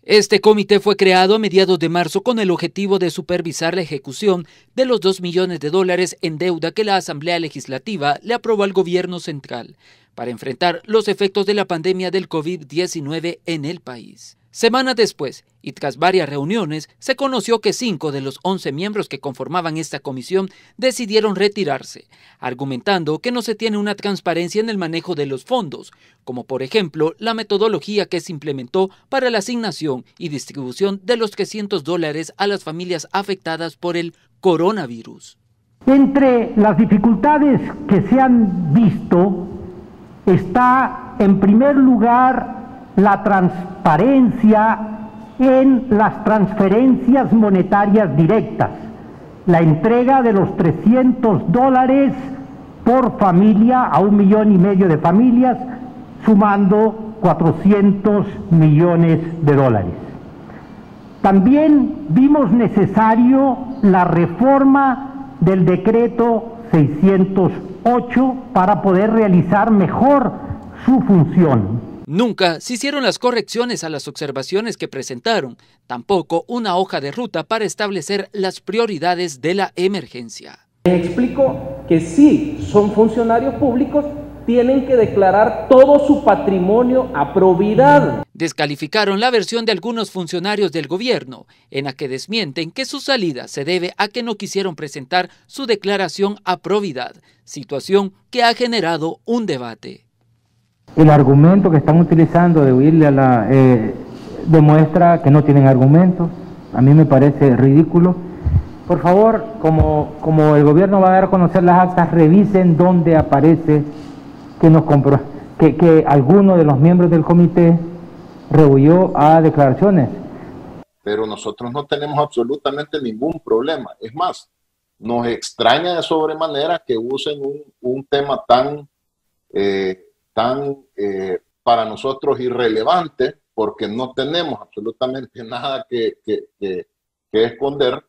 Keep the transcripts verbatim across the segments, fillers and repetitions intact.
Este comité fue creado a mediados de marzo con el objetivo de supervisar la ejecución de los dos millones de dólares en deuda que la Asamblea Legislativa le aprobó al gobierno central para enfrentar los efectos de la pandemia del COVID diecinueve en el país. Semanas después, y tras varias reuniones, se conoció que cinco de los once miembros que conformaban esta comisión decidieron retirarse, argumentando que no se tiene una transparencia en el manejo de los fondos, como por ejemplo la metodología que se implementó para la asignación y distribución de los trescientos dólares a las familias afectadas por el coronavirus. Entre las dificultades que se han visto está, en primer lugar, la transparencia en las transferencias monetarias directas, la entrega de los trescientos dólares por familia a un millón y medio de familias, sumando cuatrocientos millones de dólares. También vimos necesario la reforma del decreto seiscientos ocho para poder realizar mejor su función. Nunca se hicieron las correcciones a las observaciones que presentaron, tampoco una hoja de ruta para establecer las prioridades de la emergencia. Les explico que sí, son funcionarios públicos, tienen que declarar todo su patrimonio a probidad. Descalificaron la versión de algunos funcionarios del gobierno, en la que desmienten que su salida se debe a que no quisieron presentar su declaración a probidad, situación que ha generado un debate. El argumento que están utilizando de huirle a la... Eh, demuestra que no tienen argumentos. A mí me parece ridículo. Por favor, como, como el gobierno va a dar a conocer las actas, revisen dónde aparece que, nos compro, que, que alguno de los miembros del comité rehuyó a declaraciones. Pero nosotros no tenemos absolutamente ningún problema. Es más, nos extraña de sobremanera que usen un, un tema tan... Eh, tan eh, para nosotros irrelevante, porque no tenemos absolutamente nada que, que, que, que esconder,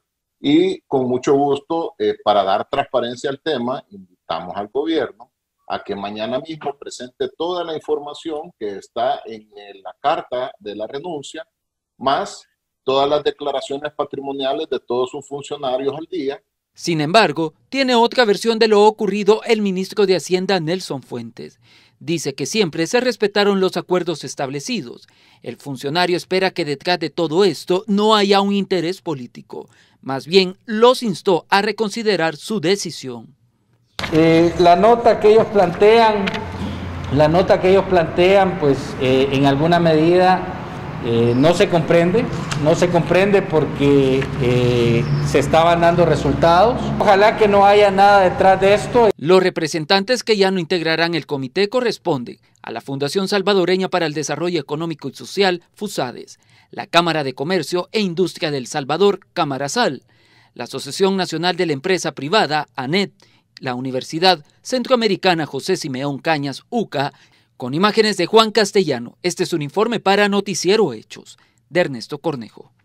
y con mucho gusto, eh, para dar transparencia al tema, invitamos al gobierno a que mañana mismo presente toda la información que está en, en la carta de la renuncia, más todas las declaraciones patrimoniales de todos sus funcionarios al día. Sin embargo, tiene otra versión de lo ocurrido el ministro de Hacienda Nelson Fuentes. Dice que siempre se respetaron los acuerdos establecidos. El funcionario espera que detrás de todo esto no haya un interés político. Más bien, los instó a reconsiderar su decisión. Eh, la nota que ellos plantean, la nota que ellos plantean, pues eh, en alguna medida eh, no se comprende, no se comprende porque eh, se estaban dando resultados. Ojalá que no haya nada detrás de esto. Los representantes que ya no integrarán el comité corresponden a la Fundación Salvadoreña para el Desarrollo Económico y Social, FUSADES, la Cámara de Comercio e Industria del Salvador, Cámarasal, la Asociación Nacional de la Empresa Privada, ANET, la Universidad Centroamericana José Simeón Cañas, UCA, con imágenes de Juan Castellano. Este es un informe para Noticiero Hechos, de Ernesto Cornejo.